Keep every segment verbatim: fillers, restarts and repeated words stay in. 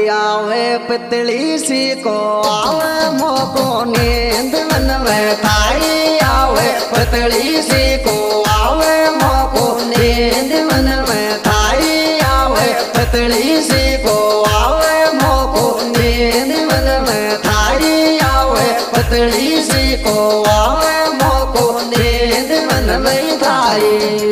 आवे पतली सी को आवे मोको नींद मन में थाई आवे पतली सी को आवे मोको नींद मन में थाई आवे पतली सी को आवे मोको नींद मन में थाई आवे पतली सी को आवे मोको नींद मन में थाई।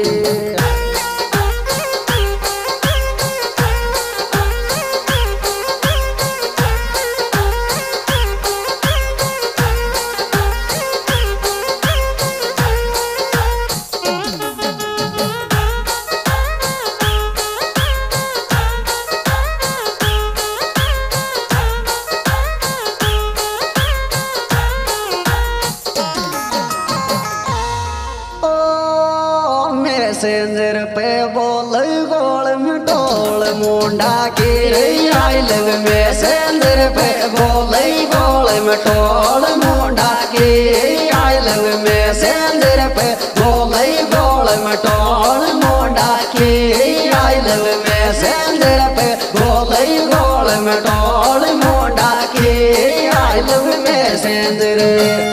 मैसेंजर पे बोल गोल मिटोल मुंडा की आई लव मैसेंजर पे बोल गोल मिटोल मुंडा की आई लव मैसेंजर पे बोल गोल मिटोल मुंडा की आई लव मैसेंजर पे बोल गोल मिटोल मुंडा की I love messenger.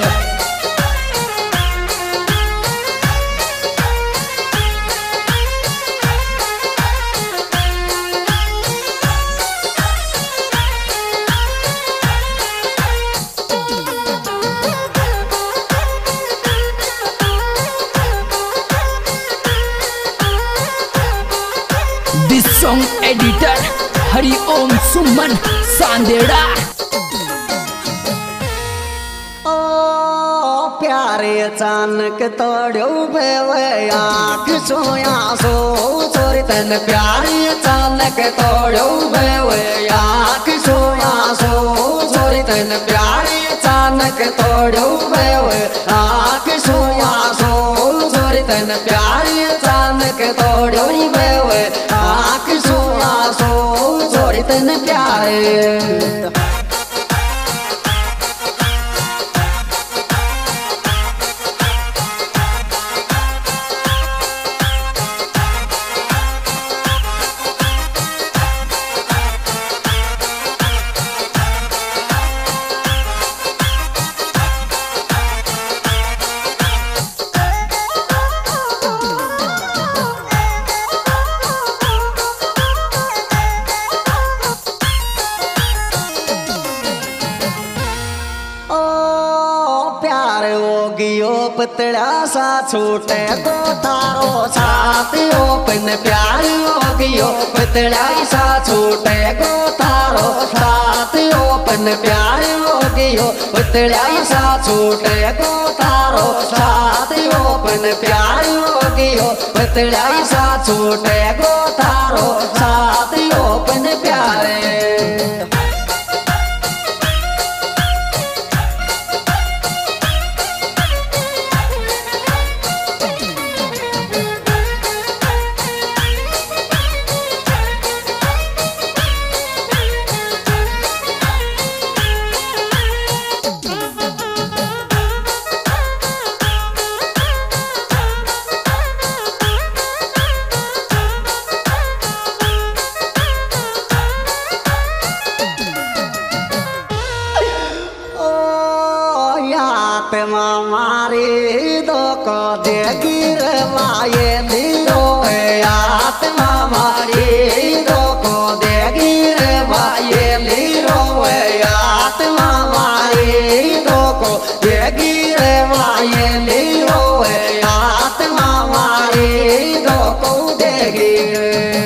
Song editor Hari Om Suman Sandera. ओ प्यारे अचानक तोड़ो बेवे आँख सोया सो छोरी तन प्यारे अचानक तोड़ो बेवे आँख सोया सो छोरी तन प्यारे अचानक तोड़ो बेवे आँख सोया सो छोरी तन प्यारे अचानक तोड़ो बेवे आँख सोया सो छोरी तन प्यारे। पतला सा छोटे को तारो साथ ओपन प्यार हो गयो पतला सा छोटे को तारो साथ ओपन प्यार हो गयो पतला सा छोटे को तारो साथ ओपन प्यार हो गयो पतला सा छोटे को तारो साथ ओपन प्यारे। मारी दो को दे गिरवाए नीरो आत्मा मारी दो को दे गिरवाए नीरो आत्मा मारी दो को दे गिरवाए नीरो आत्मा मारी दो को दे गिर।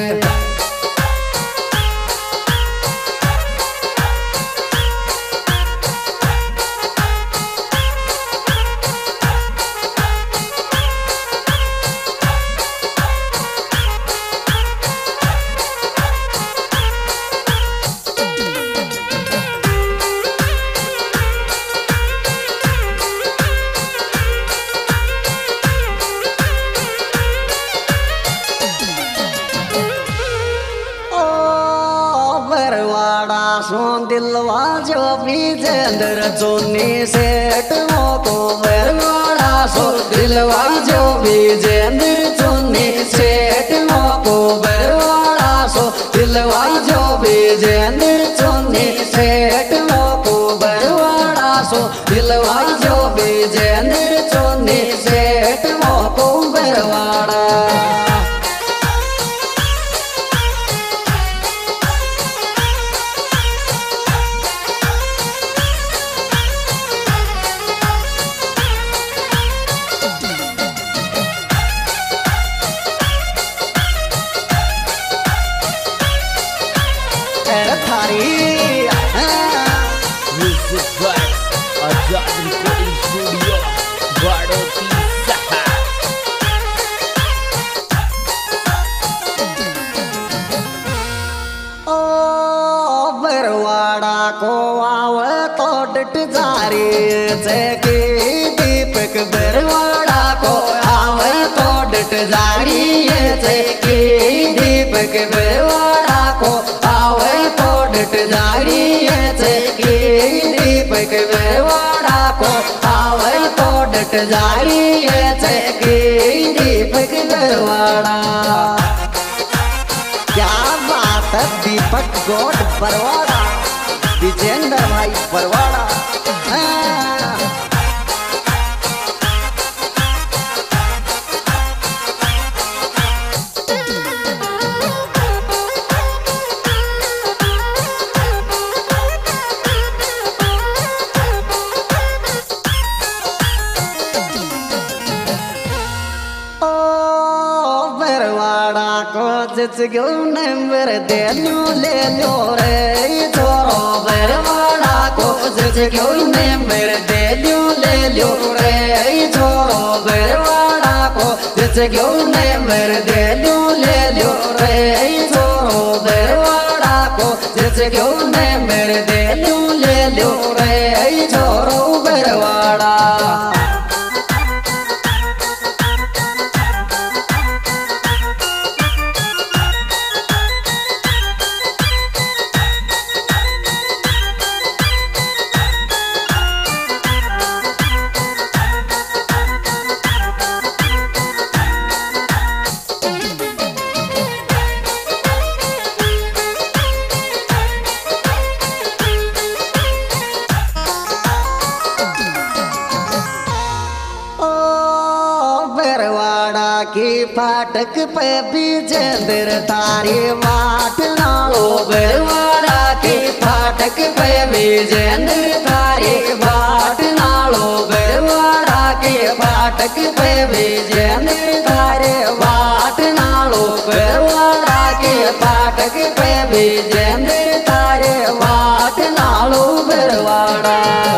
दिलवा जो विजेंद्र जोनी सेठ मोको बरवाड़ा सो दिलवा जो विजेंद्र जोनी सेठ मोको बरवाड़ा सो दिलवा जो विजेंद्र चोनी सेठ मोको बरवाड़ा सो दिलवाई जो विजेंद्र चोनी सेठ मोको बरवाड़ा। दीपक बरवाड़ा को आवे तो डट जारी के दीपक बरवाड़ा को आवे तो डट जारी के दीपक बरवाड़ा को आवे तो डट जारी के दीपक बरवाड़ा। क्या बात है दीपक गौड बरवाड़ा विजेंद्र भाई बरवाड़ा। गो नंबर दे लो ले लो रे छोरो बरवाड़ा को गो नंबर दे लो ले लो रे छोरो बरवाड़ा को गो नंबर दे लो ले लो रे छोरो बरवाड़ा को गो नंबर दे लो ले लो रे छोरो बरवाड़ा। की फाटक पे विजेंद्र तारी माठ नालो बरवाड़ा के फाटक पे विजेंद्र तारी माठ नालो बरवाड़ा के फाटक पे विजेंद्र तारे माठ नालो बरवाड़ा के फाटक पे विजेंद्र तारे माठ नालो बरवाड़ा।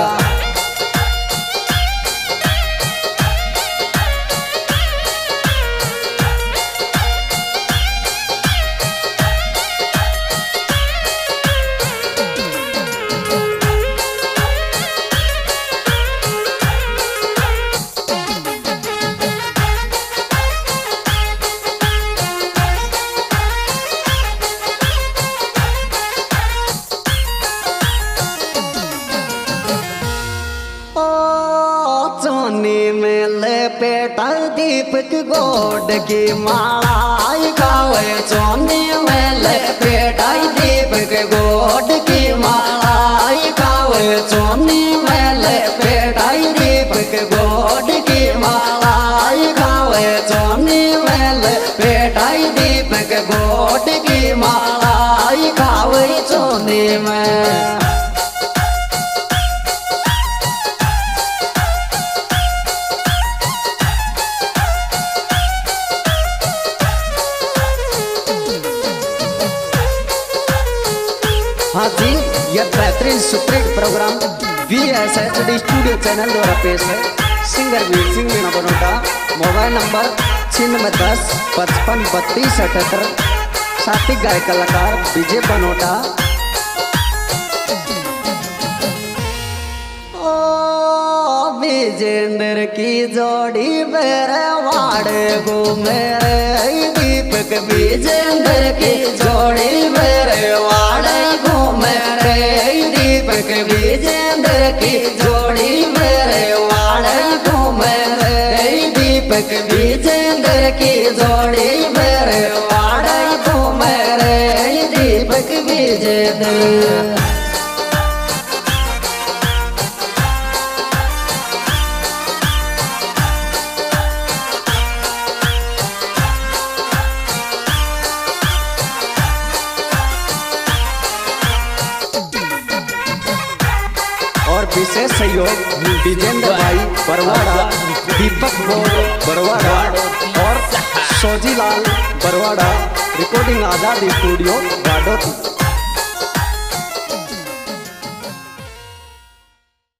पेटा दीपक गोड की माला गावे चोनी में ले पेटा दीपक गोड की माला गावे चोनी में ले पेटा दीपक गोड की माला गावे चोनी में ले पेटा दीपक गोड की माला गावे चोनी में। हाँ जी, यह बेहतरीन superhit programme V S H D studio channel द्वारा पेश है। Singer Veer Singh Meena Banota, mobile number छिन्नवे दस पचपन बत्तीस अठहत्तर, साथी गायक कलाकार विजय बनोटा। ओ विजेंद्र की जोड़ी मेरे वाड़े घूमे दीपक विजेंद्र की जोड़ी मेरे वाड़े घूमे दीपक विजेंद्र की जोड़ी मेरे वाड़े घूमे दीपक विजेंद्र की जोड़ी मेरे वाड़े घूमे दीपक विजेंद्र। विशेष सहयोग विजेंद्र भाई बरवाड़ा, दीपक बोल बरवाड़ा और सोजीलाल बरवाड़ा। Recording Azad studio बाडोती।